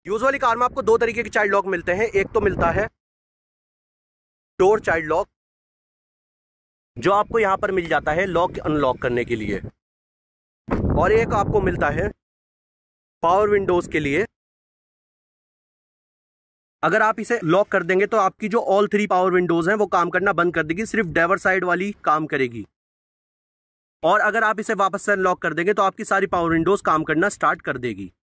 Usually car में आपको दो तरीके के चाइल्ड लॉक मिलते हैं। एक तो मिलता है डोर चाइल्ड लॉक, जो आपको यहां पर मिल जाता है लॉक अनलॉक करने के लिए, और एक आपको मिलता है पावर विंडोज के लिए। अगर आप इसे लॉक कर देंगे तो आपकी जो ऑल 3 पावर विंडोज हैं वो काम करना बंद कर देगी, सिर्फ ड्राइवर साइड वाली काम करेगी। और अगर आप इसे वापस से अनलॉक कर देंगे तो आपकी सारी पावर विंडोज काम करना स्टार्ट कर देगी।